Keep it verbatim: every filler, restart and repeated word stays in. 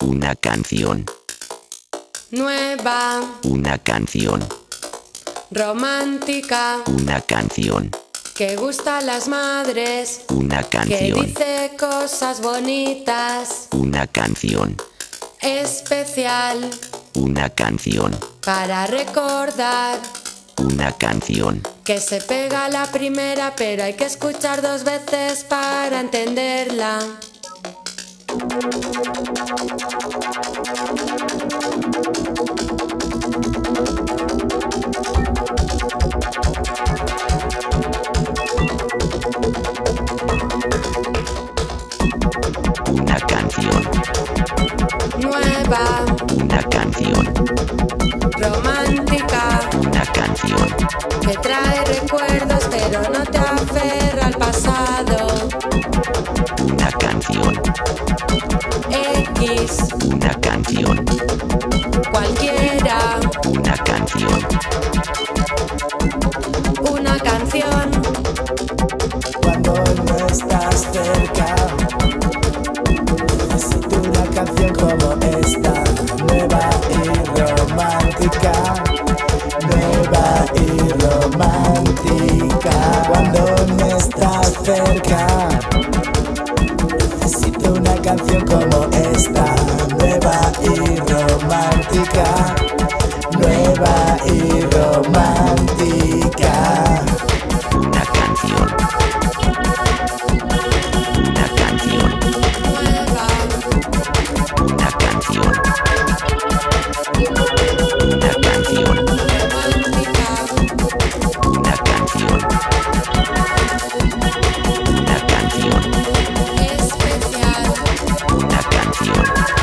Una canción. Nueva. Una canción. Romántica. Una canción. Que gusta a las madres. Una Que canción. dice cosas bonitas. Una canción. Especial. Una canción. Para recordar. Una canción. Que se pega la primera, pero hay que escuchar dos veces para entenderla. Una canción. Nueva. Una canción. Romántica. Una canción. Que trae recuerdos, pero no te aferra al pasado. Una canción. X. Una canción. Cualquiera. Una canción. Una canción. Cuando no estás cerca, necesito una canción como esta, nueva y romántica, nueva y romántica. Cuando no estás cerca, necesito una canción como esta, nueva y romántica, nueva y romántica. Una canción. Una canción. Nueva. Una canción. Una canción. Romántica. Una canción. Una canción. Especial. Una canción.